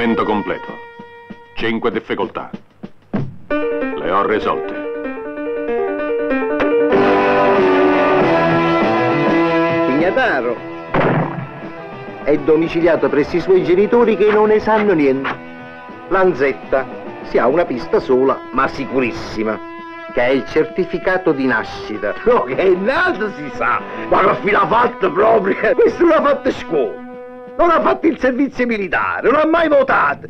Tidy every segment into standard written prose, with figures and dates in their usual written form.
Accertamento completo. 5 difficoltà. Le ho risolte. Pignataro è domiciliato presso i suoi genitori che non ne sanno niente. Lanzetta si ha una pista sola, ma sicurissima, che è il certificato di nascita. No, che è nato si sa, ma che fine ha fatto proprio? Questo non ha fatto scuola, non ha fatto il servizio militare, non ha mai votato.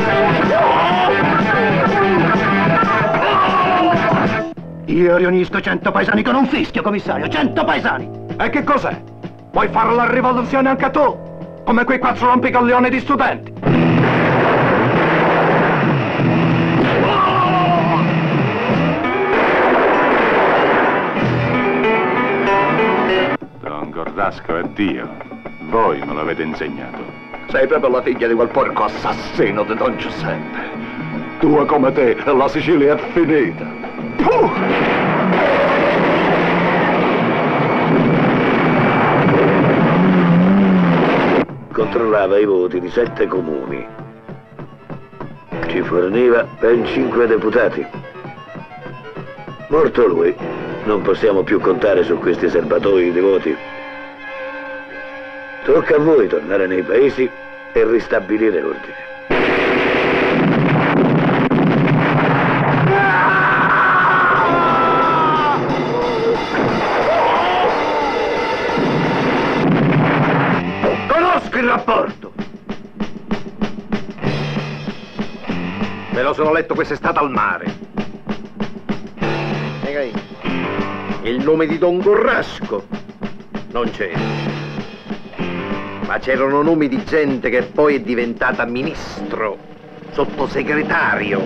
Io riunisco 100 paesani con un fischio, commissario, 100 paesani! E che cos'è? Vuoi fare la rivoluzione anche tu? Come quei 4 rompicoglioni di studenti? Don Gordasco è Dio. Voi me l'avete insegnato. Sei proprio la figlia di quel porco assassino di Don Giuseppe. Due come te, la Sicilia è finita. Controllava i voti di 7 comuni. Ci forniva ben 5 deputati. Morto lui, non possiamo più contare su questi serbatoi di voti. Tocca a voi tornare nei paesi e ristabilire l'ordine. Conosco il rapporto! Me lo sono letto quest'estate al mare. Il nome di Don Gorrasco non c'era, ma c'erano nomi di gente che poi è diventata ministro, sottosegretario.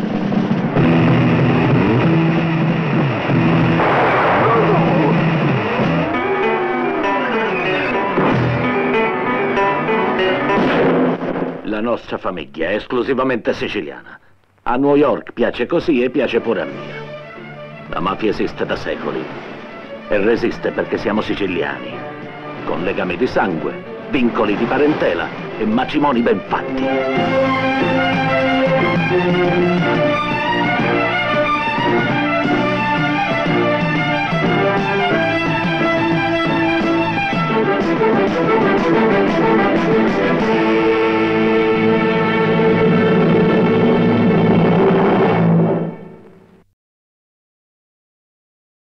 La nostra famiglia è esclusivamente siciliana. A New York piace così e piace pure a mia. La mafia esiste da secoli e resiste perché siamo siciliani, con legami di sangue, vincoli di parentela e matrimoni ben fatti.